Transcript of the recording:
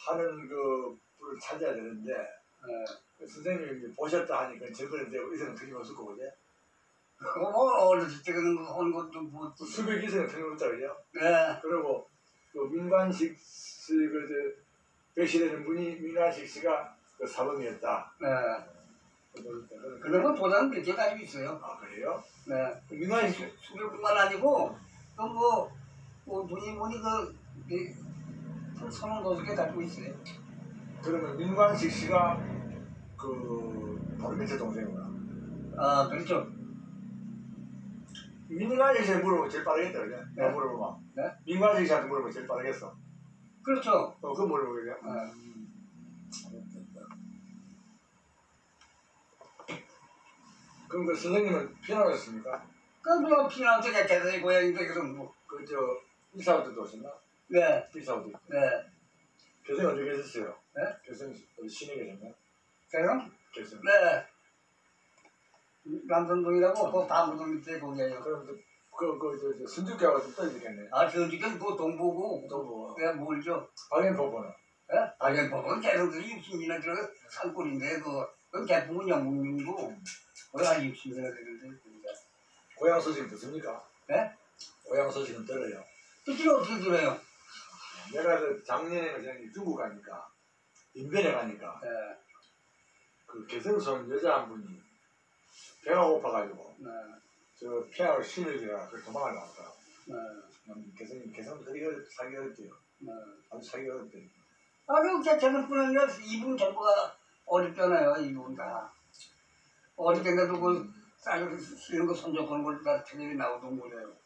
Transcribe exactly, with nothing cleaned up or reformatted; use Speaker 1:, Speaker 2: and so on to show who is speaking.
Speaker 1: 하는 그 불을 찾아야 되는데
Speaker 2: 네.
Speaker 1: 그 선생님이 보셨다 하니까 저거는 이상은 틀림없을 거거든.
Speaker 2: 그거 뭐 어렸을 때 그런 거 하는 것도 뭐
Speaker 1: 수백 이상은 틀림없다 그죠?
Speaker 2: 네.
Speaker 1: 그리고 그 민관식 씨그 저 배신되는 분이 민관식 씨가 그 사범이었다.
Speaker 2: 네. 그런 건 도장은 몇 개 가지고 있어요.
Speaker 1: 아 그래요?
Speaker 2: 네.
Speaker 1: 민관식
Speaker 2: 수백뿐만 아니고 또 뭐 뭐 분이 분이 그 서너 다섯 개 가지고 있어요.
Speaker 1: 그러면 민관식 씨가 그 바로 밑에 동생이구나.
Speaker 2: 아 그렇죠.
Speaker 1: 민관식 씨한테 물어보면 제일 빠르겠다 그래?
Speaker 2: 네.
Speaker 1: 나 물어보면.
Speaker 2: 네?
Speaker 1: 민관식 씨한테 물어보면 제일 빠르겠어.
Speaker 2: 그렇죠.
Speaker 1: 어 그거 물어보게 돼.
Speaker 2: 네.
Speaker 1: 그럼 그 선생님은 피난하셨습니까?
Speaker 2: 그뭐 피난처가 대단히 고향인데 그럼 뭐.
Speaker 1: 그 저 이사부터 오셨나?
Speaker 2: 네.
Speaker 1: 이사부터.
Speaker 2: 네.
Speaker 1: 교수님 어디 계셨어요?
Speaker 2: 네?
Speaker 1: 교수님 어디 시내 계셨나?
Speaker 2: 그래요?
Speaker 1: 교수님.
Speaker 2: 네. 남산동이라고 그 다무동 밑에 거기에요.
Speaker 1: 그럼 그그저 순두교하고 좀 떨어지겠네.
Speaker 2: 아 저쪽은 그 동보고
Speaker 1: 동보.
Speaker 2: 내가 멀죠.
Speaker 1: 방연포고는.
Speaker 2: 예? 방연포고는 계속 육십 년이나 들어가 산골인데 그 그 대부분 영국민이고 거의 한 육십 년이나 되는데.
Speaker 1: 고향 소식은 듣습니까?
Speaker 2: 네?
Speaker 1: 고향 소식은 들어요.
Speaker 2: 그치 어떻게 들어요?
Speaker 1: 내가 그 작년에 그냥 중국 가니까 인변에 가니까
Speaker 2: 네.
Speaker 1: 그 개성손 여자 한 분이 배가 고파가지고
Speaker 2: 네.
Speaker 1: 저 피아노 신을지라 그 도망을 나왔더라.
Speaker 2: 네.
Speaker 1: 개성 개성도 되게 어렵, 사기 어렵대요.
Speaker 2: 네.
Speaker 1: 아주 사기 어렵대.
Speaker 2: 아 그리고 저는 뿐 아니라 이분 전부가 어렵잖아요. 이분 다. 어렵겠는데도 그 쌀을 씌는 거 손잡는 걸 다 텔레비 나오던 거래요.